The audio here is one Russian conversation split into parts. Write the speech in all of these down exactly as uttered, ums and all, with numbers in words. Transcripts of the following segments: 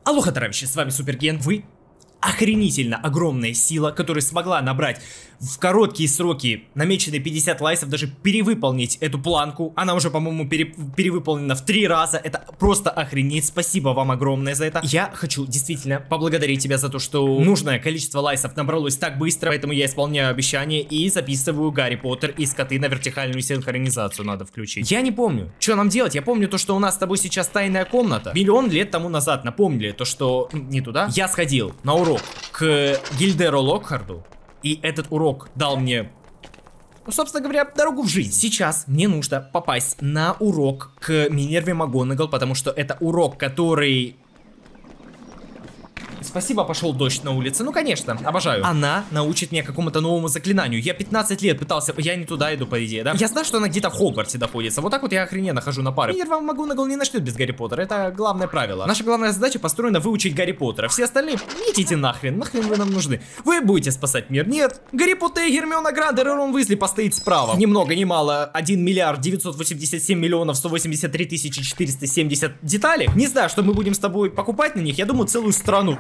Алоха, товарищи, с вами Суперген. Вы охренительно огромная сила, которая смогла набрать в короткие сроки намеченные пятьдесят лайсов, даже перевыполнить эту планку. Она уже, по-моему, пере перевыполнена в три раза. Это просто охренеть. Спасибо вам огромное за это. Я хочу действительно поблагодарить тебя за то, что нужное количество лайсов набралось так быстро. Поэтому я исполняю обещание и записываю Гарри Поттер и скоты на вертикальную синхронизацию надо включить. Я не помню, что нам делать. Я помню то, что у нас с тобой сейчас тайная комната. Миллион лет тому назад напомнили то, что не туда. Я сходил на урок к Гильдеру Локхарду. И этот урок дал мне, ну, собственно говоря, дорогу в жизнь. Сейчас мне нужно попасть на урок к Минерве МакГонагал, потому что это урок, который... Спасибо, пошел дождь на улице. Ну, конечно, обожаю. Она научит меня какому-то новому заклинанию. Я пятнадцать лет пытался... Я не туда иду, по идее, да? Я знаю, что она где-то в Хогвартсе находится. Вот так вот я охрененно хожу на пары. Минерва МакГонагал не начнет без Гарри Поттера. Это главное правило. Наша главная задача построена выучить Гарри Поттера. Все остальные... Идите нахрен. Нахрен вы нам нужны. Вы будете спасать мир. Нет. Гарри Поттер и Гермиона Грандер и Рон Уизли постоит справа. Ни много ни мало. один миллиард девятьсот восемьдесят семь миллионов сто восемьдесят три тысячи четыреста семьдесят деталей. Не знаю, что мы будем с тобой покупать на них. Я думаю, целую страну.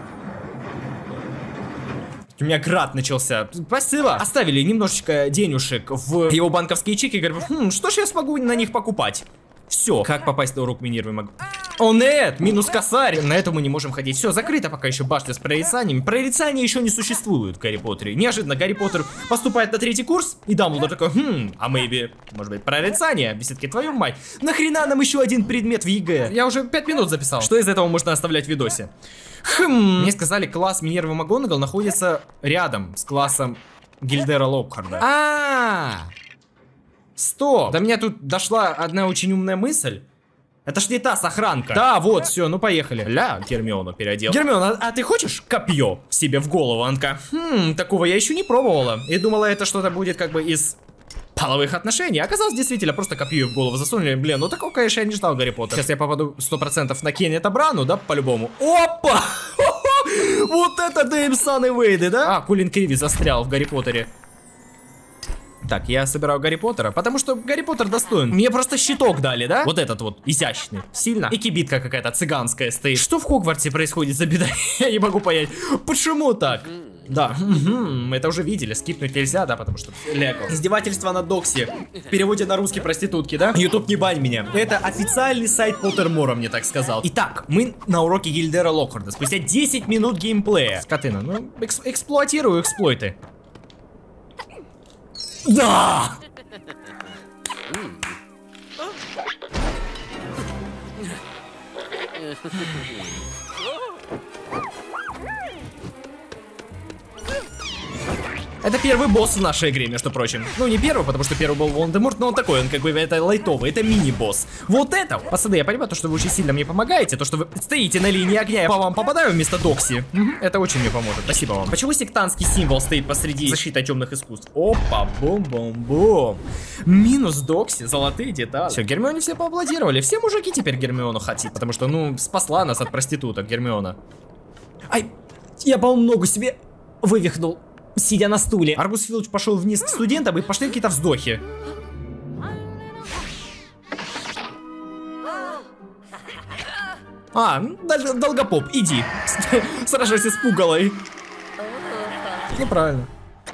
У меня град начался. Спасибо. Оставили немножечко денежек в его банковские чеки. Говорю, хм, что ж я смогу на них покупать? Все. Как попасть на урок Минервы могу? О нет, минус косарь. На это мы не можем ходить. Все, закрыто пока еще башня с прорицаниями. Прорицания еще не существуют в Гарри Поттере. Неожиданно Гарри Поттер поступает на третий курс. И Дамблдор такой, хм, а maybe, может быть, прорицание? Все-таки твою мать. Нахрена нам еще один предмет в ЕГЭ? Я уже пять минут записал. Что из этого можно оставлять в видосе? Хм. Мне сказали, класс Минервы МакГонагал находится рядом с классом Гильдера Локхарда. А-а-а! Стоп! До меня тут дошла одна очень умная мысль. Это ж не та сохранка. Да, вот, все, ну поехали. Ля, Гермиона переодел. Гермиона, а, а ты хочешь копье себе в голову? Анка? Хм, такого я еще не пробовала. И думала, это что-то будет как бы из половых отношений. Оказалось, действительно, просто копье в голову засунули. Блин, ну такого, конечно, я не ждал, Гарри Поттер. Сейчас я попаду сто процентов на Кеннета Брану, да, по-любому. Опа! Вот это Дэйм Сан и Вейды, да? А, Колин Криви застрял в Гарри Поттере. Так, я собираю Гарри Поттера, потому что Гарри Поттер достоин. Мне просто щиток дали, да? Вот этот вот, изящный, сильно. И кибитка какая-то цыганская стоит. Что в Хогвартсе происходит за беда? Я не могу понять. Почему так? Да, мы это уже видели, скипнуть нельзя, да, потому что лего. Издевательство на Доксе. В переводе на русский проститутки, да? Ютуб, не бань меня. Это официальный сайт Поттермора мне так сказал. Итак, мы на уроке Гильдера Локхарда. Спустя десять минут геймплея. Скотина, ну, экс эксплуатирую эксплойты. Да! Это первый босс в нашей игре, между прочим. Ну, не первый, потому что первый был Волан-де-Морт, но он такой, он как бы, это лайтовый, это мини-босс. Вот это, пацаны, я понимаю, то, что вы очень сильно мне помогаете, то, что вы стоите на линии огня, я по вам попадаю вместо Докси. Угу, это очень мне поможет, спасибо вам. Почему сектантский символ стоит посреди защиты темных искусств? Опа, бум-бум-бум. Минус Докси, золотые детали. Все, Гермионе все поаплодировали, все мужики теперь Гермиону хотят, потому что, ну, спасла нас от проституток Гермиона. Ай, я, по-моему, ногу себе вывихнул, сидя на стуле. Аргус Филч пошел вниз к студентам и пошли какие-то вздохи. А, дол долгопоп, иди. Сражайся с пугалой. Неправильно.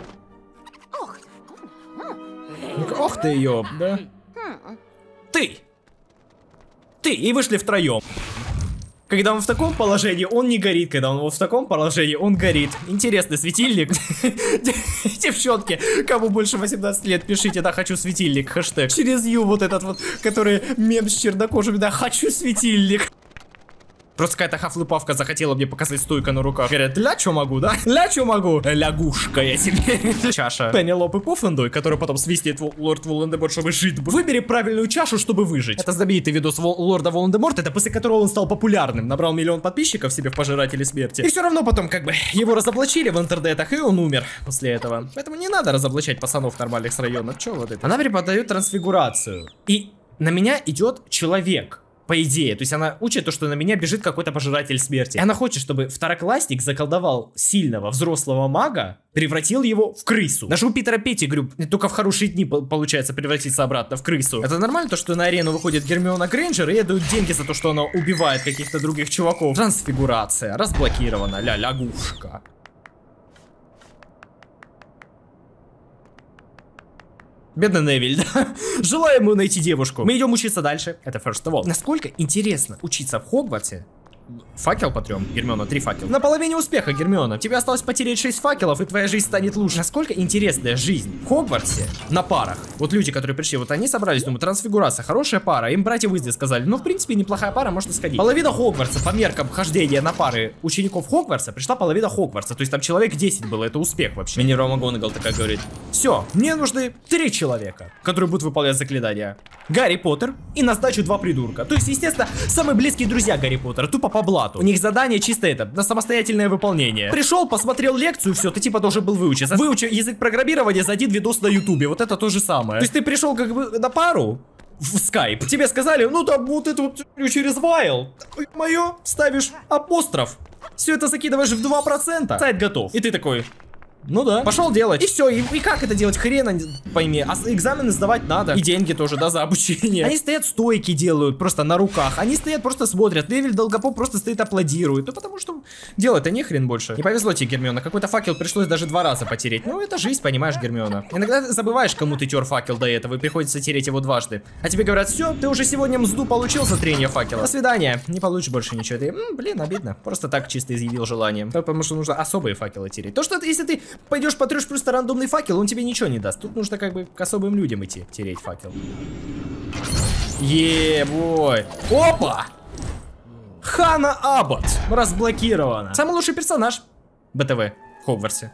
Ох ты ее, да? Ты! Ты! И вышли втроем. Когда он в таком положении, он не горит. Когда он вот в таком положении, он горит. Интересный светильник. Девчонки, кому больше восемнадцати лет, пишите, да, хочу светильник, хэштег. Через Ю вот этот вот, который мем с чернокожими, да, хочу светильник. Просто какая-то хафлыпавка захотела мне показать стойку на руках. Говорят, ля, чё могу, да? Ля, чё могу? Лягушка я себе. Чаша. Пенелопы Пуффендуй, который потом свистит лорд Волан-де-Морт, чтобы жить. Выбери правильную чашу, чтобы выжить. Это знаменитый видос лорда Волан-де-Морта, это после которого он стал популярным. Набрал миллион подписчиков себе в Пожиратели Смерти. И все равно потом как бы его разоблачили в интернетах, и он умер после этого. Поэтому не надо разоблачать пацанов нормальных с района. Чё вот это? Она преподает трансфигурацию. И на меня идет человек. По По идее. То есть она учит то, что на меня бежит какой-то пожиратель смерти. И она хочет, чтобы второклассник заколдовал сильного взрослого мага, превратил его в крысу. Даже у Питера Петтигрю только в хорошие дни получается превратиться обратно в крысу. Это нормально, то, что на арену выходит Гермиона Грейнджер и ей дают деньги за то, что она убивает каких-то других чуваков. Трансфигурация. Разблокирована. Ля, лягушка. Бедный Невиль, да? Желаю ему найти девушку. Мы идем учиться дальше. Это first of all. Насколько интересно учиться в Хогвартсе. Факел потрем, Гермиона, три факела. На половине успеха, Гермиона. Тебе осталось потерять шесть факелов, и твоя жизнь станет лучше. Насколько интересная жизнь в Хогвартсе на парах. Вот люди, которые пришли, вот они собрались, думаю, трансфигурация, хорошая пара. Им братья Уизли сказали, ну, в принципе, неплохая пара, можно сходить. Половина Хогвартса, по меркам хождения на пары учеников Хогвартса, пришла половина Хогвартса. То есть там человек десять было, это успех вообще. Минерва МакГонагал такая говорит, все, мне нужны три человека, которые будут выполнять заклинания. Гарри Поттер и на сдачу два придурка. То есть, естественно, самые близкие друзья Гарри Поттера, тупо по блату. У них задание чисто это, на самостоятельное выполнение. Пришел, посмотрел лекцию, все, ты типа должен был выучиться. Выучи язык программирования за один видос на ютубе, вот это то же самое. То есть ты пришел как бы на пару в скайп, тебе сказали, ну там вот это вот через вайл, мое, ставишь апостроф, все это закидываешь в два процента, сайт готов. И ты такой... Ну да. Пошел делать. И все. И, и как это делать? Хрена пойми. А экзамены сдавать надо. И деньги тоже, да, за обучение. Они стоят, стойки делают просто на руках. Они стоят, просто смотрят. Невиль Долгопоп просто стоит, аплодирует. Ну потому что делать-то не хрен больше. Не повезло тебе, Гермиона. Какой-то факел пришлось даже два раза потереть. Ну это жизнь, понимаешь, Гермиона. Иногда забываешь, кому ты тер факел до этого, и приходится тереть его дважды. А тебе говорят, все, ты уже сегодня мзду получил за трение факела. До свидания. Не получишь больше ничего. Ты, м, блин, обидно. Просто так чисто изъявил желание. Потому что нужно особые факелы тереть. То, что если ты пойдешь потрешь просто рандомный факел, он тебе ничего не даст. Тут нужно как бы к особым людям идти, тереть факел. Е-бой. Опа! Хана Аббот разблокирована. Самый лучший персонаж БТВ в Хогвартсе.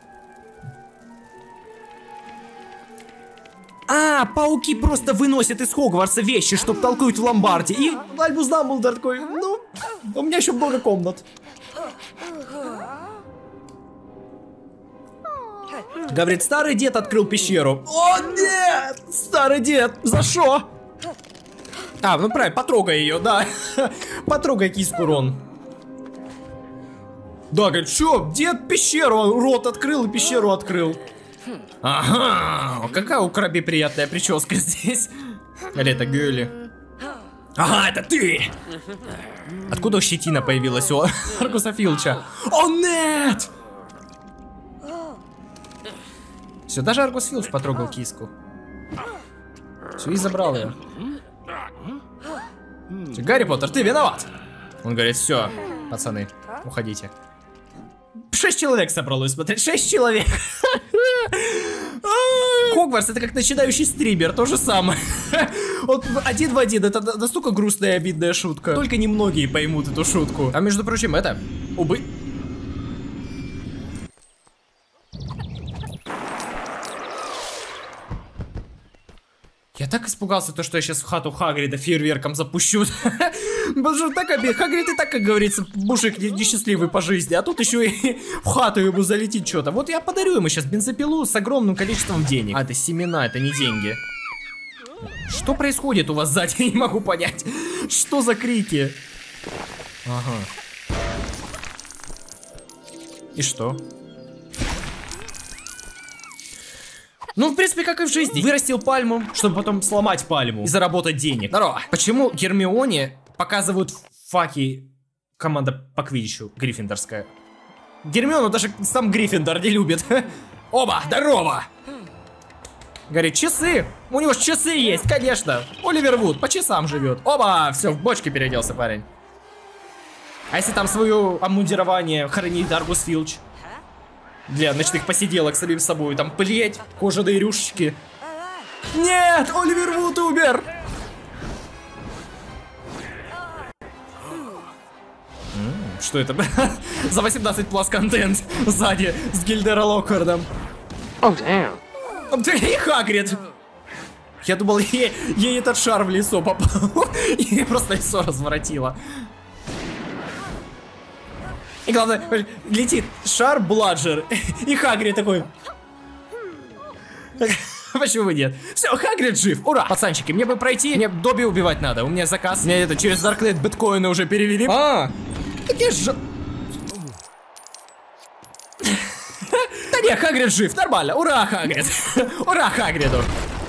А, пауки просто выносят из Хогвартса вещи, чтобы толкнуть в ломбарде. И Альбус Дамблдор такой, ну, у меня еще много комнат. Говорит, старый дед открыл пещеру. О, нет! Старый дед, за что? А, ну правильно, потрогай ее, да. Потрогай киску, Рон. Да, говорит, что? Дед пещеру, рот открыл и пещеру открыл. Ага, какая у Краби приятная прическа здесь. Или это Гюли? Ага, это ты! Откуда щетина появилась у Аргуса Филча? О, нет! Все, даже Аргус Филч потрогал киску. Все, и забрал ее. Все, Гарри Поттер, ты виноват! Он говорит, все, пацаны, уходите. Шесть человек собралось смотреть, шесть человек. Хогвартс это как начинающий стример, то же самое. Вот один в один, это настолько грустная и обидная шутка. Только немногие поймут эту шутку. А между прочим, это убы... Я так испугался, то, что я сейчас в хату Хагрида фейерверком запущу. Потому что так обид. Хагрид и так, как говорится, мужик несчастливый по жизни. А тут еще и в хату ему залетит что-то. Вот я подарю ему сейчас бензопилу с огромным количеством денег. А, это семена, это не деньги. Что происходит у вас сзади? Я не могу понять. Что за крики? Ага. И что? Ну, в принципе, как и в жизни. Вырастил пальму, чтобы потом сломать пальму и заработать денег. Здорово. Почему Гермионе показывают факи команда по квиддичу гриффиндорская? Гермиону даже сам Гриффиндор не любит. Оба, здорово. Говорит, часы. У него же часы есть, конечно. Оливер Вуд по часам живет. Оба, все, в бочке переоделся парень. А если там свое обмундирование хранит Аргус Филч? Для ночных посиделок с самим собой. Там плеть, кожаные рюшечки. Нет, Оливер Вуд умер. М-м, что это? За восемнадцать плюс контент сзади с Гильдера Локхардом. Oh, damn. И Хагрид. Я думал, ей, ей этот шар в лицо попал. И просто лицо разворотило. И главное, летит шар Бладжер. И Хагрид такой. Почему нет? Все, Хагрид жив, ура! Пацанчики, мне бы пройти, мне Добби убивать надо, у меня заказ. Мне это через Даркнет биткоины уже перевели. А, такие же... Да не, Хагрид жив, нормально, ура, Хагрид. Ура, Хагриду.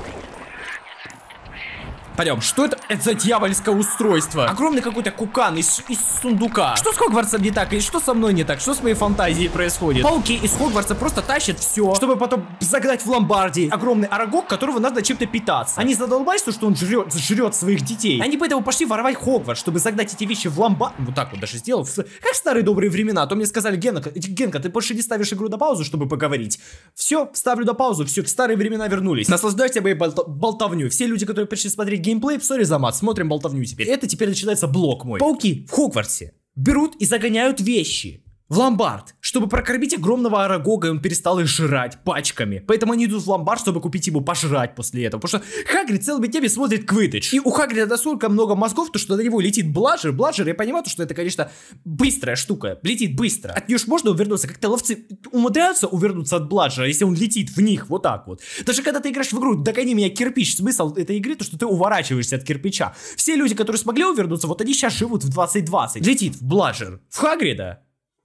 Пойдем, что это? Это за дьявольское устройство? Огромный какой-то кукан из, из сундука. Что с Хогвартсом не так? И что со мной не так? Что с моей фантазией происходит? Пауки из Хогвартса просто тащат все, чтобы потом загнать в ломбарде огромный арагог, которого надо чем-то питаться. Они задолбались, что он жрет, жрет своих детей. Они поэтому пошли воровать Хогвартс, чтобы загнать эти вещи в ломбард. Вот так вот даже сделал. Как в старые добрые времена. А то мне сказали: Генка, Генка, ты больше не ставишь игру на паузу, чтобы поговорить. Все, ставлю на паузу, все, в старые времена вернулись. Наслаждайся моей болт болтовню. Все люди, которые пришли смотреть геймплей, сори за мат, смотрим болтовню теперь. Это теперь начинается блок мой. Пауки в Хогвартсе берут и загоняют вещи в ломбард, чтобы прокормить огромного арагога, и он перестал их жрать пачками. Поэтому они идут в ломбард, чтобы купить ему пожрать после этого. Потому что Хагрид целыми днями смотрит Квиддич. И у Хагрида настолько много мозгов, то что на него летит бладжер. Бладжер, я понимаю, что это, конечно, быстрая штука. Летит быстро. От нее ж можно увернуться. Как-то ловцы умудряются увернуться от бладжера, если он летит в них вот так вот. Даже когда ты играешь в игру «Догони меня, кирпич», смысл этой игры, то что ты уворачиваешься от кирпича. Все люди, которые смогли увернуться, вот они сейчас живут в двадцать двадцать. Летит в бладжер. В Хагрида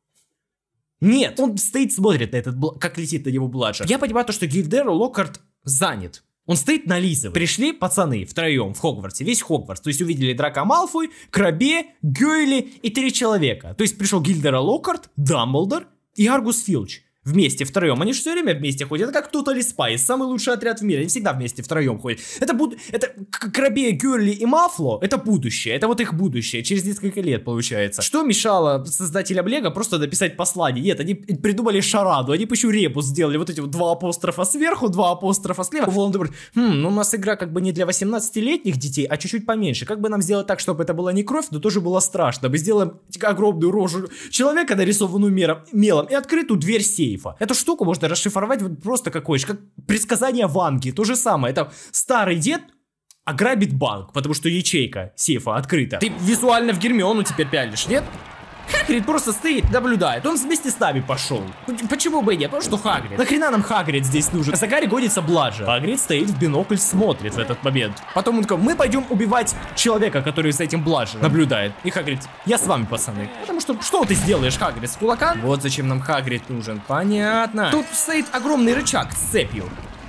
нет, он стоит, смотрит на этот, как летит на него бладжер. Я понимаю то, что Гильдеро Локкарт занят. Он стоит нализывает. Пришли пацаны втроем в Хогвартсе, весь Хогвартс. То есть увидели Драко Малфой, Краббе, Гойли и три человека. То есть пришел Гильдеро Локкарт, Дамблдор и Аргус Филч. Вместе, втроем. Они же все время вместе ходят. Это как Тотали Спайс, самый лучший отряд в мире. Они всегда вместе, втроем ходят. Это буд... это Краббе, Гюрли и Мафло. Это будущее. Это вот их будущее. Через несколько лет получается. Что мешало создателям Лего просто написать послание? Нет, они придумали шараду. Они еще ребус сделали. Вот эти вот два апострофа сверху, два апострофа слева. Волан-де-Морт: хм, ну у нас игра как бы не для восемнадцатилетних детей, а чуть-чуть поменьше. Как бы нам сделать так, чтобы это была не кровь, но тоже было страшно? Мы сделаем огромную рожу человека, нарисованную мером, мелом, и открытую дверь сейфа. Эту штуку можно расшифровать вот просто какой же, как предсказание Ванги. То же самое. Это старый дед ограбит банк, потому что ячейка сейфа открыта. Ты визуально в Гермиону теперь пялишь, нет? Хагрид просто стоит, наблюдает. Он вместе с нами пошел. Почему бы и нет? Потому что Хагрид. Нахрена нам Хагрид здесь нужен? За Гарри гонится Бладжер. Хагрид стоит в бинокль, смотрит в этот момент. Потом он такой: мы пойдем убивать человека, который за этим Бладжером наблюдает. И Хагрид: я с вами, пацаны. Потому что что ты сделаешь, Хагрид, с кулака? Вот зачем нам Хагрид нужен. Понятно. Тут стоит огромный рычаг с цепью.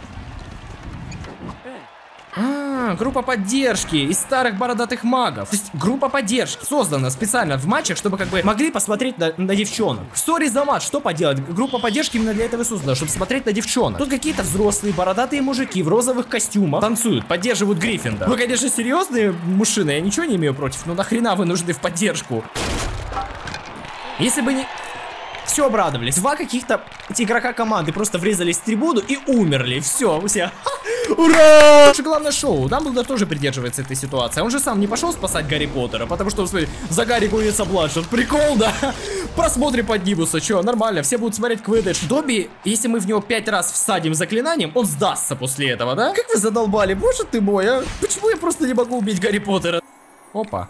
А, группа поддержки из старых бородатых магов. То есть группа поддержки создана специально в матчах, чтобы как бы могли посмотреть на, на девчонок. Сори за матч, что поделать? Группа поддержки именно для этого и создана, чтобы смотреть на девчонок. Тут какие-то взрослые бородатые мужики в розовых костюмах танцуют, поддерживают Гриффиндор. Вы, конечно, серьезные мужчины, я ничего не имею против, но нахрена вы нужны в поддержку? Если бы не... Все обрадовались. Два каких-то игрока команды просто врезались в трибуну и умерли. Все, все. Ура! Наше главное шоу. Дамблдор тоже придерживается этой ситуации. Он же сам не пошел спасать Гарри Поттера, потому что, смотри, за Гарри гонится Бладжер. Прикол, да? Просмотрим поднимутся. Че, нормально, все будут смотреть Квиддич. Добби, если мы в него пять раз всадим заклинанием, он сдастся после этого, да? Как вы задолбали, боже ты мой, а? Почему я просто не могу убить Гарри Поттера? Опа.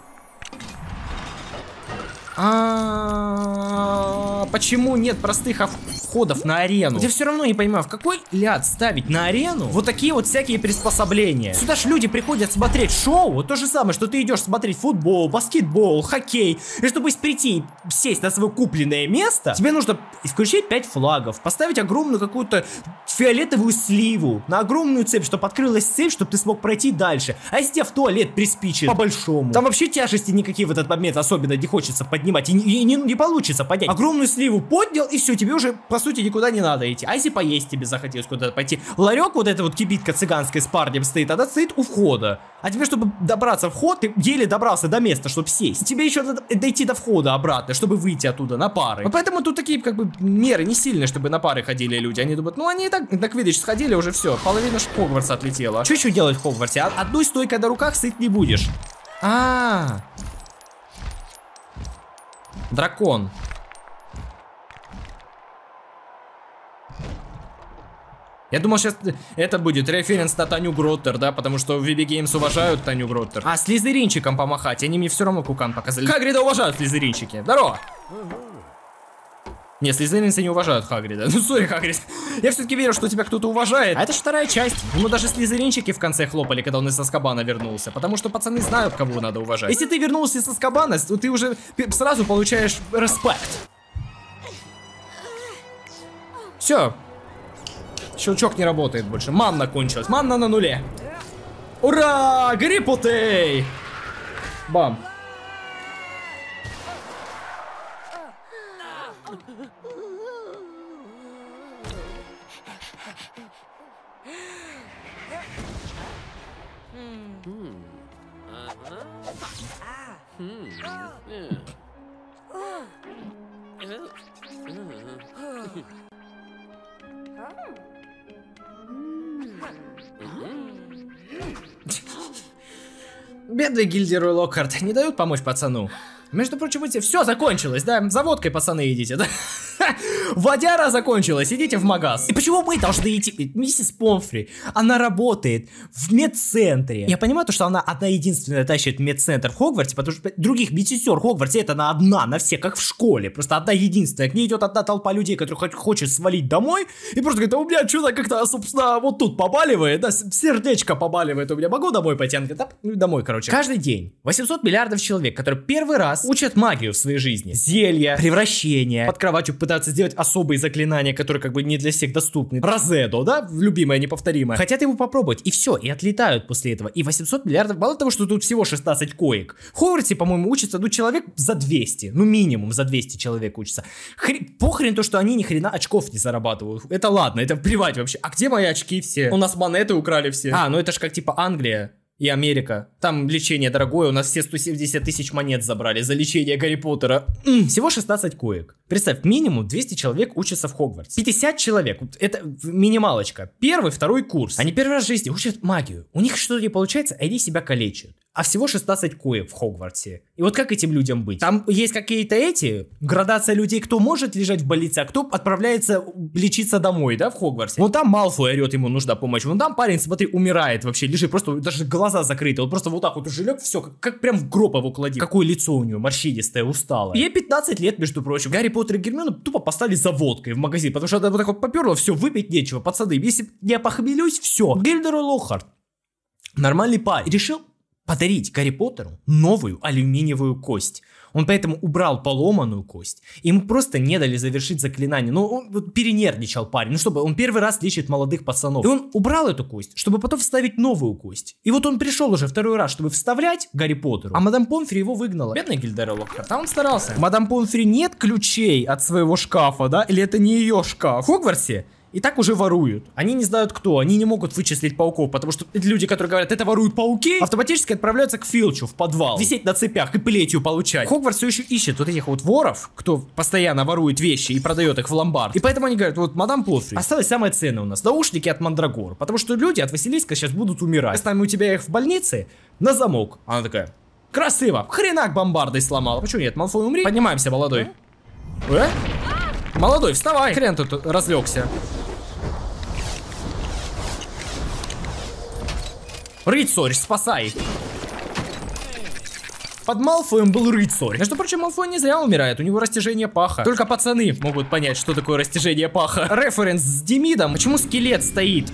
А, почему нет простых входов на арену? Я все равно не понимаю, в какой ляд ставить на арену вот такие вот всякие приспособления. Сюда ж люди приходят смотреть шоу. То же самое, что ты идешь смотреть футбол, баскетбол, хоккей. И чтобы прийти, сесть на свое купленное место, тебе нужно включить пять флагов, поставить огромную какую-то фиолетовую сливу на огромную цепь, чтобы открылась цепь, чтобы ты смог пройти дальше. А если тебе в туалет приспичит по-большому, там вообще тяжести никакие в этот момент особенно не хочется поднимать. И, и, и не, не получится поднять. Огромную сливу поднял, и все, тебе уже, по сути, никуда не надо идти. А если поесть тебе захотелось куда-то пойти? Ларек, вот эта вот кибитка цыганская с парнем стоит, она стоит у входа. А тебе, чтобы добраться в вход, ты еле добрался до места, чтобы сесть. Тебе еще надо дойти до входа обратно, чтобы выйти оттуда на пары. Вот поэтому тут такие, как бы, меры не сильные, чтобы на пары ходили люди. Они думают, ну, они и так на Квиддич сходили, уже все, половина ж Хогвартса отлетела. Что еще делать в Хогвартсе? Одной стойкой на руках сыт не будешь. А-а-а. Дракон. Я думал, сейчас это будет референс на Таню Гроттер, да, потому что в ви би Games уважают Таню Гроттер. А слизеринчиком помахать, они мне все равно кукан показали. Хагрида уважают слизеринчики. Здорово. Не, слизеринцы не уважают Хагрида. Ну, сори, Хагрид. Я все-таки верю, что тебя кто-то уважает. А это же вторая часть. Ему даже слизеринчики в конце хлопали, когда он из Азкабана вернулся. Потому что пацаны знают, кого надо уважать. Если ты вернулся из Азкабана, то ты уже сразу получаешь респект. Все. Щелчок не работает больше. Манна кончилась. Манна на нуле. Ура! Гарри Поттер! Бам. Бедный Гильдерой Локхарт не дают помочь пацану. Между прочим, эти... все закончилось, да? За водкой, пацаны, идите, да? Водяра закончилась, идите в магаз. И почему мы должны идти? Миссис Помфри, она работает в медцентре. Я понимаю, то, что она одна единственная тащит медцентр в Хогвартсе, потому что других медсестер в Хогвартсе это она одна на все, как в школе. Просто одна единственная. К ней идет одна толпа людей, которые хочет свалить домой. И просто говорит, а у меня что-то как-то, собственно, вот тут побаливает, да, сердечко побаливает у меня. Могу домой пойти? Она говорит, да, домой, короче. Каждый день восемьсот миллиардов человек, которые первый раз учат магию в своей жизни. Зелья, превращения, под кроватью пытаться сделать особые заклинания, которые как бы не для всех доступны. Розедо, да, любимое, неповторимое. Хотят его попробовать, и все, и отлетают после этого. И восемьсот миллиардов, мало того, что тут всего шестнадцать коек. В Хогвартсе, по-моему, учатся, ну, человек за двести. Ну, минимум за двести человек учатся. Хри... Похрен то, что они ни хрена очков не зарабатывают. Это ладно, это плевать вообще. А где мои очки все? У нас монеты украли все. А, ну это ж как типа Англия и Америка. Там лечение дорогое, у нас все сто семьдесят тысяч монет забрали за лечение Гарри Поттера. М-м, всего шестнадцать коек. Представь, минимум двести человек учатся в Хогвартсе. пятьдесят человек, это минималочка. Первый, второй курс. Они первый раз в жизни учат магию. У них что-то не получается, а они себя калечат. А всего шестнадцать коек в Хогвартсе. И вот как этим людям быть? Там есть какие-то эти, градация людей, кто может лежать в больнице, а кто отправляется лечиться домой, да, в Хогвартсе. Вон там Малфой орет, ему нужна помощь. Вон там парень, смотри, умирает вообще, лежит, просто даже глаза закрыты. Он просто вот так вот уже лег, все, как, как прям в гроб его клади. Какое лицо у него, морщинистое, усталое. Ей пятнадцать лет, между прочим. Гарри Поттер и Гермиона тупо поставили за водкой в магазин, потому что она вот так вот поперло, все, выпить нечего, пацаны. Если я похмелюсь, все. Гильдерой Локхарт, нормальный парень, решил подарить Гарри Поттеру новую алюминиевую кость. Он поэтому убрал поломанную кость. Ему просто не дали завершить заклинание. Ну, он вот перенервничал парень. Ну, чтобы он первый раз лечит молодых пацанов. И он убрал эту кость, чтобы потом вставить новую кость. И вот он пришел уже второй раз, чтобы вставлять Гарри Поттеру. А мадам Помфри его выгнала. Бедный Гильдерой Локхарт, а он старался. У мадам Помфри нет ключей от своего шкафа, да? Или это не ее шкаф? В Хогвартсе и так уже воруют. Они не знают кто, они не могут вычислить пауков, потому что люди, которые говорят, это воруют пауки, автоматически отправляются к Филчу в подвал, висеть на цепях и плетью получать. Хогвартс все еще ищет вот этих вот воров, кто постоянно ворует вещи и продает их в ломбард. И поэтому они говорят, вот, мадам Помфри, осталось самое ценное у нас, наушники от Мандрагор, потому что люди от Василиска сейчас будут умирать. Оставим у тебя их в больнице на замок. Она такая, красиво, хренак бомбардой сломала. Почему нет, Малфой, умри. Поднимаемся, молодой. Э? Молодой, вставай. Хрен тут разлегся. Рыцарь, спасай. Под Малфоем был рыцарь. Между прочим, Малфой не зря умирает, у него растяжение паха. Только пацаны могут понять, что такое растяжение паха. Референс с Демидом. Почему скелет стоит?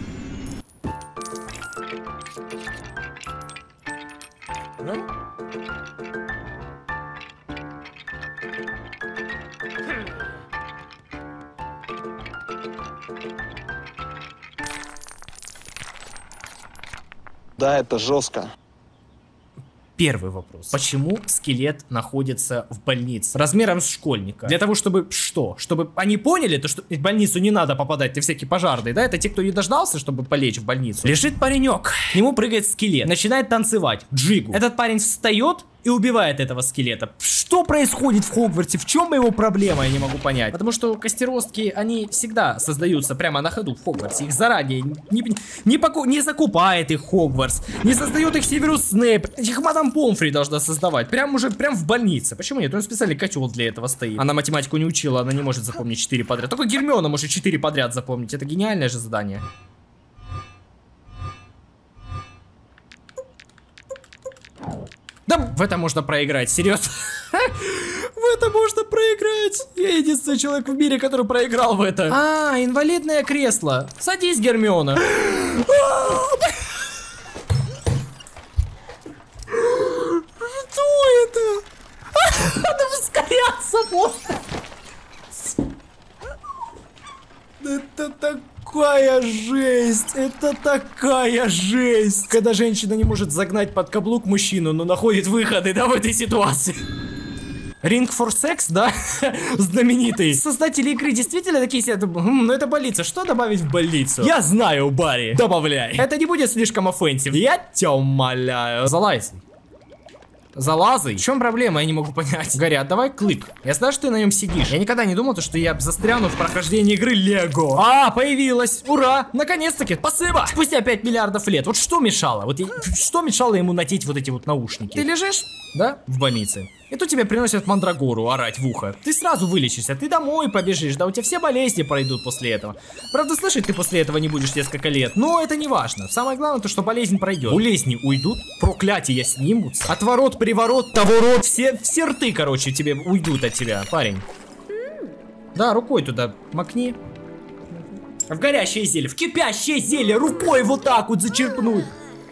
Да, это жестко. Первый вопрос. Почему скелет находится в больнице? Размером с школьника. Для того, чтобы что? Чтобы они поняли, то, что в больницу не надо попадать, ты всякие пожарные, да? Это те, кто не дождался, чтобы полечь в больницу. Лежит паренек, к нему прыгает скелет, начинает танцевать, джигу. Этот парень встает и убивает этого скелета. Что происходит в Хогвартсе? В чем его проблема? Я не могу понять. Потому что костеростки, они всегда создаются прямо на ходу в Хогвартсе. Их заранее не, не, поку, не закупает их Хогвартс, не создает их Северус Снейп. Их мадам Помфри должна создавать. Прям уже, прям в больнице. Почему нет? У него специальный котел для этого стоит. Она математику не учила, она не может запомнить четыре подряд. Только Гермиона может четыре подряд запомнить. Это гениальное же задание. Да в это можно проиграть, серьезно. В это можно проиграть? Я единственный человек в мире, который проиграл в это. А, инвалидное кресло. Садись, Гермиона. Что это? Надо ускоряться, можно. Это такая жесть, это такая жесть. Когда женщина не может загнать под каблук мужчину, но находит выходы, да, в этой ситуации. Ring for Sex, да? Знаменитый. Создатели игры действительно такие себе, ну это больница, что добавить в больницу? Я знаю, Барри, добавляй. Это не будет слишком оффенсив, я тебя умоляю. Залазь. Залазай. В чем проблема, я не могу понять. Гарри, отдавай клык. Я знаю, что ты на нем сидишь. Я никогда не думал, что я застряну в прохождении игры Лего. А, появилась. Ура. Наконец-таки. Спасибо. Спустя пять миллиардов лет. Вот что мешало? Вот что мешало ему надеть вот эти вот наушники? Ты лежишь, да, в больнице. И тут тебе приносят мандрагору орать в ухо. Ты сразу вылечишься, ты домой побежишь, да у тебя все болезни пройдут после этого. Правда, слышать ты после этого не будешь несколько лет, но это не важно. Самое главное то, что болезнь пройдет. Болезни уйдут, проклятия снимутся. Отворот, приворот, товорот, все, все рты, короче, тебе уйдут от тебя, парень. Да, рукой туда макни. В горящее зелье, в кипящее зелье, рукой вот так вот зачерпнуть.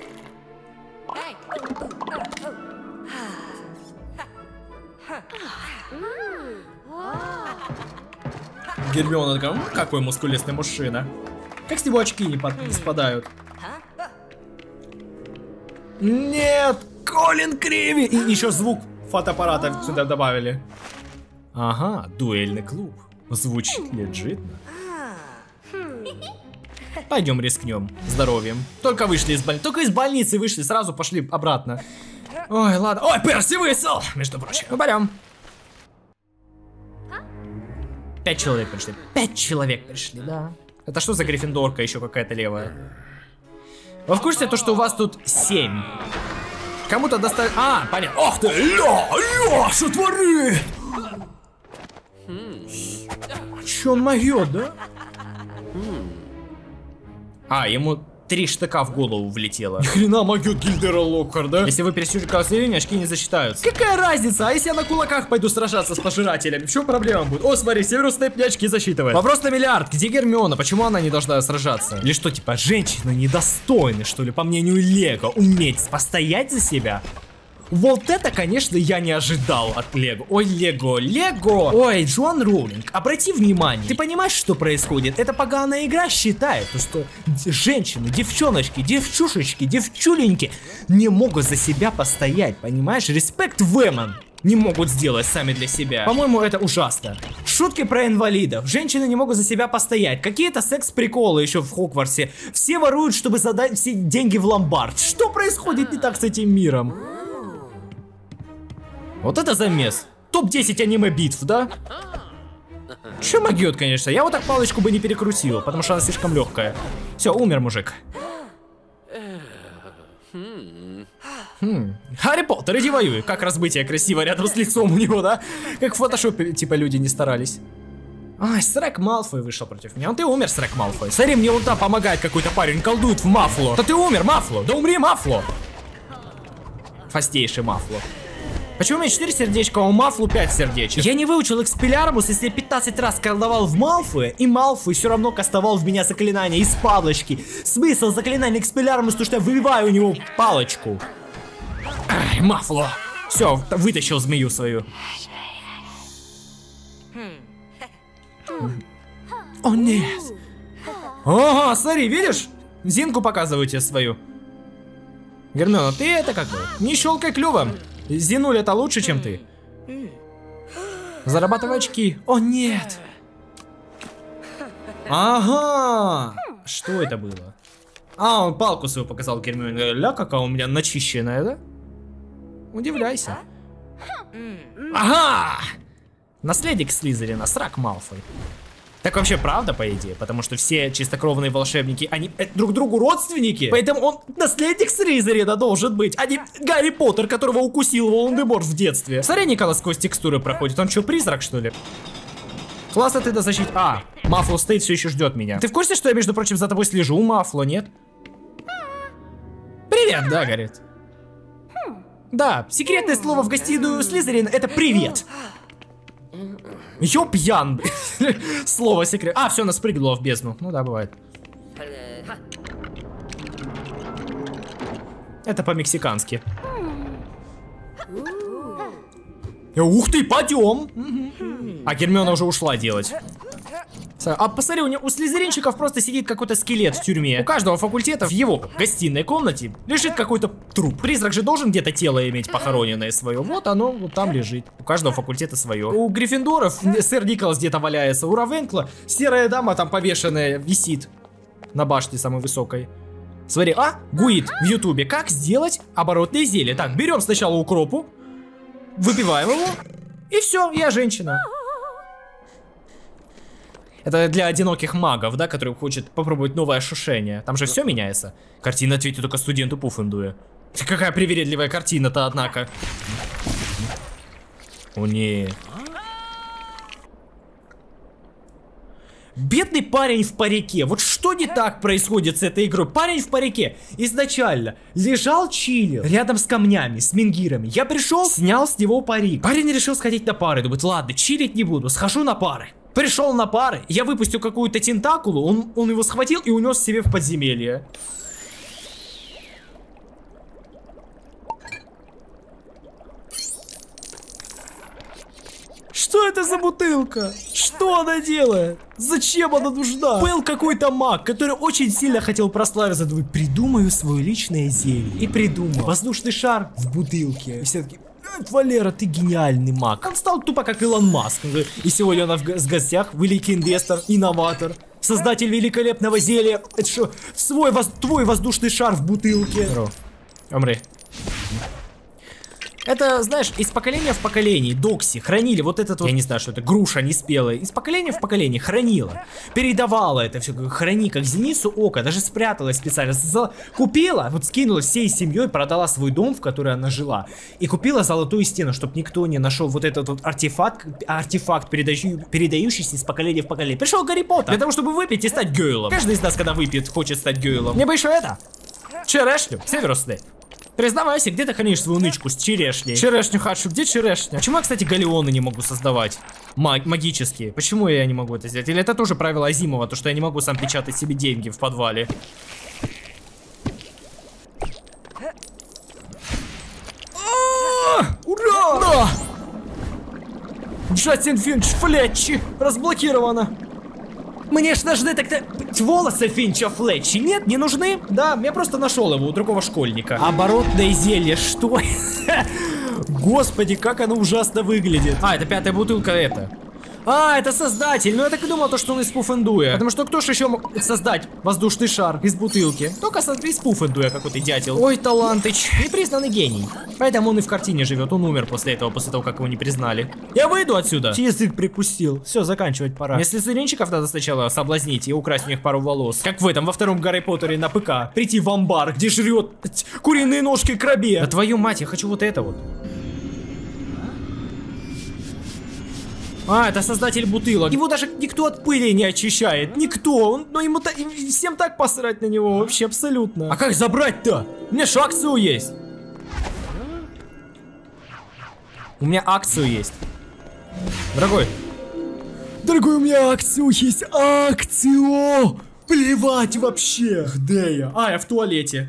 Гермиона такая, ну, какой мускулистый мужчина. Как с него очки не, под... не спадают. Нет, Колин Криви. И еще звук фотоаппарата сюда добавили. Ага, дуэльный клуб. Звучит легитно. Пойдем рискнем здоровьем. Только вышли из больницы. Только из больницы вышли, сразу пошли обратно. Ой, ладно. Ой, Перси высыл, между прочим. Ну, пойдем. Пять человек пришли. Пять человек пришли, да. Это что за гриффиндорка еще какая-то левая? Вы в курсе то, что у вас тут семь? Кому-то доставить... А, понятно. Ох ты! Ля, ля, что творит? Че он моет, да? А, ему три штыка в голову влетело. Ни хрена могет Гильдера Локхарда. Если вы пересечете красную линию, очки не засчитаются. Какая разница? А если я на кулаках пойду сражаться с пожирателями? В чем проблема будет? О, смотри, Северус Снейп мне очки засчитывает. Вопрос на миллиард. Где Гермиона? Почему она не должна сражаться? Или что, типа, женщины недостойны, что ли, по мнению Лего, уметь постоять за себя? Вот это, конечно, я не ожидал от Лего. Ой, Лего, Лего. Ой, Джоан Роулинг, обрати внимание. Ты понимаешь, что происходит? Эта поганая игра считает, что женщины, девчоночки, девчушечки, девчуленьки не могут за себя постоять, понимаешь? Респект women. Не могут сделать сами для себя. По-моему, это ужасно. Шутки про инвалидов. Женщины не могут за себя постоять. Какие-то секс-приколы еще в Хогвартсе. Все воруют, чтобы задать все деньги в ломбард. Что происходит не так с этим миром? Вот это замес. топ десять аниме-битв, да? Че могет, конечно. Я вот так палочку бы не перекрутил, потому что она слишком легкая. Все, умер мужик. Хм. Гарри Поттер, иди воюй. Как разбытие красиво рядом с лицом у него, да? Как в фотошопе, типа, люди не старались. Ай, Срэк Малфой вышел против меня. Он ты умер, Срэк Малфой. Смотри, мне вон там помогает какой-то парень, колдует в Мафло. Да ты умер, Мафло. Да умри, Мафло. Фастейший Мафло. Почему у меня четыре сердечка, а у Мафлу пять сердечек? Я не выучил Экспеллиармус, если я пятнадцать раз колдовал в Малфуе, и Малфуй все равно кастовал в меня заклинание из палочки. Смысл заклинания Экспеллиармус, то что я выбиваю у него палочку. Ай, Мафло. Все, вытащил змею свою. О, нет. Ага, смотри, видишь? Зинку показываю тебе свою. Гермиона, ты это как бы не щелкай клювом. Зинуль это лучше, чем ты. Зарабатывай очки. О, нет. Ага. Что это было? А, он палку свою показал Гермионе. Ля, какая у меня начищенная, да? Удивляйся. Ага. Наследник Слизерина, Срак Малфой. Так вообще правда, по идее, потому что все чистокровные волшебники, они друг другу родственники, поэтому он наследник Слизерина должен быть, а не Гарри Поттер, которого укусил Волан-де-Морт в детстве. Смотри, Николас сквозь текстуры проходит, он что, призрак, что ли? Классно ты дозащит... А, Мафло стоит, все еще ждет меня. Ты в курсе, что я, между прочим, за тобой слежу, Мафло, нет? Привет, да, говорит. Да, секретное слово в гостиную Слизерин — это привет. Ёб ян. Слово секрет. А, все, она спрыгнула в бездну. Ну да, бывает. Это по-мексикански. Ух ты, пойдем. А Гермиона уже ушла делать. А посмотри, у, него, у слизеринчиков просто сидит какой-то скелет в тюрьме. У каждого факультета в его гостиной комнате лежит какой-то труп. Призрак же должен где-то тело иметь похороненное свое. Вот оно вот там лежит. У каждого факультета свое. У Гриффиндоров сэр Николас где-то валяется. У Равенкла серая дама там повешенная висит на башне самой высокой. Смотри, а, гуит в ютубе, как сделать оборотное зелье. Так, берем сначала укропу, выпиваем его, и все, я женщина. Это для одиноких магов, да, которые хочет попробовать новое ошушение. Там же все меняется. Картина ответит только студенту Пуффендуя. Какая привередливая картина-то, однако. О, нет. Бедный парень в парике. Вот что не так происходит с этой игрой? Парень в парике изначально лежал чилил рядом с камнями, с менгирами. Я пришел, снял с него парик. Парень решил сходить на пары. Думает, ладно, чилить не буду, схожу на пары. Пришел на пары, я выпустил какую-то тентакулу, он, он его схватил и унес себе в подземелье. Что это за бутылка? Что она делает? Зачем она нужна? Был какой-то маг, который очень сильно хотел прославиться. Думает, придумаю свое личное зелье. И придумал воздушный шар в бутылке. И все таки... Валера, ты гениальный маг. Он стал тупо как Илон Маск. И сегодня он в гостях великий инвестор, инноватор, создатель великолепного зелья. Это что, свой, воз... твой воздушный шар в бутылке. Здорово. Умри. Это, знаешь, из поколения в поколение Докси хранили вот этот вот, я не знаю, что это, груша неспелая. Из поколения в поколение хранила. Передавала это все, храни, как зеницу ока. Даже спряталась специально. За... Купила, вот скинула всей семьей, продала свой дом, в который она жила. И купила золотую стену, чтобы никто не нашел вот этот вот артефакт, артефакт, передающий, передающийся из поколения в поколение. Пришел Гарри Поттер для того, чтобы выпить и стать Гойлом. Каждый из нас, когда выпьет, хочет стать Гойлом. Мне бы еще это. Черешню. Северус Снейп. Признавайся, где ты хранишь свою нычку с черешней? Черешню хочу, где черешня? Почему я, кстати, галеоны не могу создавать? Маг магические. Почему я не могу это сделать? Или это тоже правило Азимова, то что я не могу сам печатать себе деньги в подвале? Ура! Ура! Джастин Финч Флетчи разблокировано. Мне ж нужны так-то волосы Финча Флетчи. Нет, не нужны? Да, я просто нашел его у другого школьника. Оборотное зелье, что? Господи, как оно ужасно выглядит. А, это пятая бутылка это. А, это создатель. Ну я так и думал, то, что он из Пуффендуя. Потому что кто же еще мог создать воздушный шар из бутылки? Только из Пуффендуя какой-то дятел. Ой, талантыч. Непризнанный гений. Поэтому он и в картине живет. Он умер после этого, после того, как его не признали. Я выйду отсюда. Язык прикусил. Все, заканчивать пора. Если слизеринчиков надо сначала соблазнить и украсть у них пару волос. Как в этом, во втором Гарри Поттере на ПК. Прийти в амбар, где жрет куриные ножки крабе. Да твою мать, я хочу вот это вот. А, это создатель бутылок. Его даже никто от пыли не очищает. Никто. Он, ну ему та, всем так посрать на него. Вообще абсолютно. А как забрать-то? У меня же акцию есть. У меня акцию есть. Дорогой. Дорогой, у меня акцию есть. Акцию. Плевать вообще. Где я? А, я в туалете.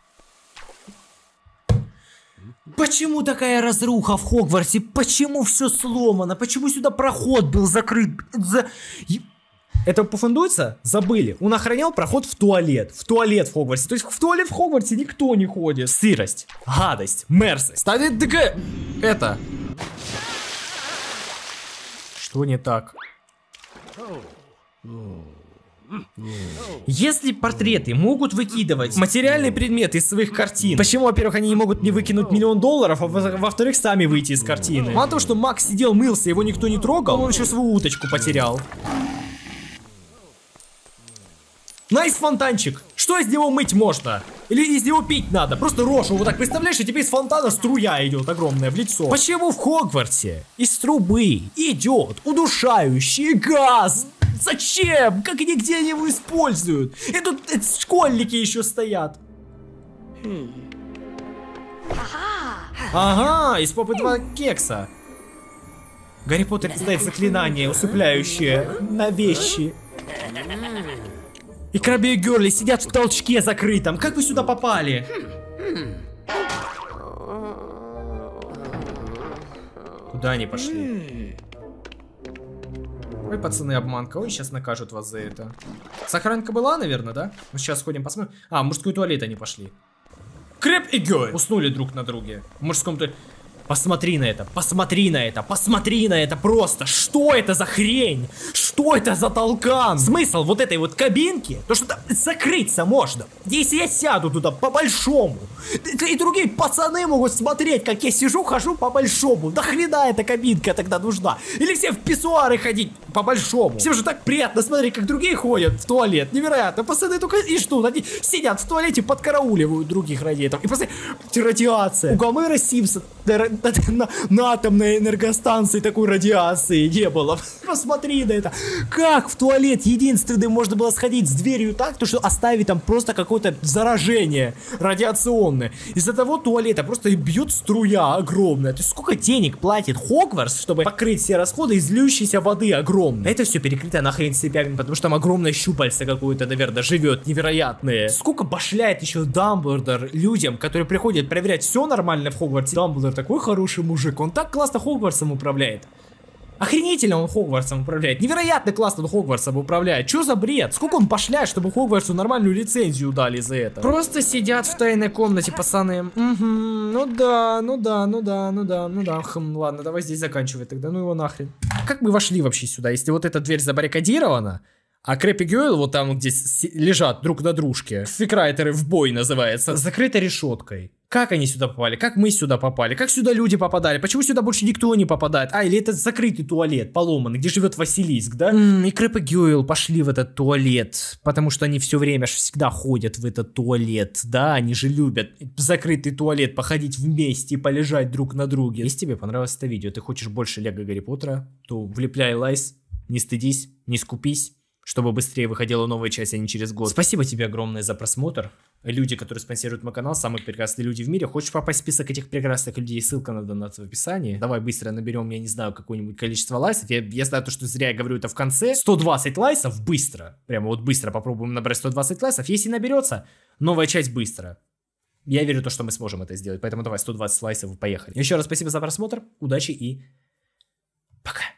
Почему такая разруха в Хогвартсе? Почему все сломано? Почему сюда проход был закрыт? За... Это пуффендуйца? Забыли. Он охранял проход в туалет. В туалет в Хогвартсе. То есть в туалет в Хогвартсе никто не ходит. Сырость, гадость, мерзость. Станет такая... Это... Что не так? Если портреты могут выкидывать материальные предметы из своих картин, почему, во-первых, они не могут не выкинуть миллион долларов, а во-вторых, сами выйти из картины? Мало того, что Макс сидел, мылся, его никто не трогал, он еще свою уточку потерял. Найс фонтанчик. Что из него мыть можно? Или из него пить надо? Просто рожу вот так представляешь, и тебе из фонтана струя идет огромная в лицо. Почему в Хогвартсе из трубы идет удушающий газ? Зачем? Как нигде они его используют? И тут школьники еще стоят. Ага, из попы два кекса. Гарри Поттер знает заклинание, усыпляющее на вещи. И Крабби и Герли сидят в толчке закрытом. Как вы сюда попали? Куда они пошли? Ой, пацаны, обманка. Ой, сейчас накажут вас за это. Сохранка была, наверное, да? Ну, сейчас сходим посмотрим. А, в мужской туалет они пошли. Крэб и Герл уснули друг на друге. В мужском туалете. Посмотри на это, посмотри на это, посмотри на это просто. Что это за хрень? Что это за толкан? Смысл вот этой вот кабинки, то что там закрыться можно. Если я сяду туда по-большому, и другие пацаны могут смотреть, как я сижу, хожу по-большому. Да хрена эта кабинка тогда нужна? Или все в писсуары ходить по-большому? Всем же так приятно смотреть, как другие ходят в туалет. Невероятно. Пацаны только и что? Они сидят в туалете, подкарауливают других радиаторов. И посмотри, радиация. У Гомера Симпсона на, на атомной энергостанции такой радиации не было. Посмотри на это. Как в туалет единственным можно было сходить с дверью так, то что оставить там просто какое-то заражение радиационное. Из-за того туалета просто бьет струя огромная. То есть сколько денег платит Хогвартс, чтобы покрыть все расходы из льющейся воды огромной. Это все перекрыто нахрен цепями, потому что там огромное щупальце какое-то, наверное, живет невероятное. Сколько башляет еще Дамблдор людям, которые приходят проверять, все нормально в Хогвартсе. Дамблдор такой хороший мужик, он так классно Хогвартсом управляет. Охренительно он Хогвартсом управляет. Невероятно классно он Хогвартсом управляет. Что за бред? Сколько он башляет, чтобы Хогвартсу нормальную лицензию дали за это? Просто сидят в тайной комнате, пацаны. Угу, ну да, ну да, ну да, ну да, ну да. Хм, ладно, давай здесь заканчивать тогда. Ну его нахрен. Как мы вошли вообще сюда, если вот эта дверь забаррикадирована? А Крэб и Герл вот там, где лежат друг на дружке, фикрайтеры в бой называется, закрытой решеткой. Как они сюда попали? Как мы сюда попали? Как сюда люди попадали? Почему сюда больше никто не попадает? А, или это закрытый туалет, поломанный, где живет Василиск, да? М-м, и Крэб и Герл пошли в этот туалет, потому что они все время всегда ходят в этот туалет, да? Они же любят в закрытый туалет походить вместе и полежать друг на друге. Если тебе понравилось это видео, ты хочешь больше Лего Гарри Поттера, то влепляй лайс, не стыдись, не скупись, чтобы быстрее выходила новая часть, а не через год. Спасибо тебе огромное за просмотр. Люди, которые спонсируют мой канал, самые прекрасные люди в мире. Хочешь попасть в список этих прекрасных людей? Ссылка на донат в описании. Давай быстро наберем, я не знаю, какое-нибудь количество лайсов. Я, я знаю то, что зря я говорю это в конце. сто двадцать лайсов быстро. Прямо вот быстро попробуем набрать сто двадцать лайсов. Если наберется, новая часть быстро. Я верю в то, что мы сможем это сделать. Поэтому давай сто двадцать лайсов и поехали. Еще раз спасибо за просмотр. Удачи и пока.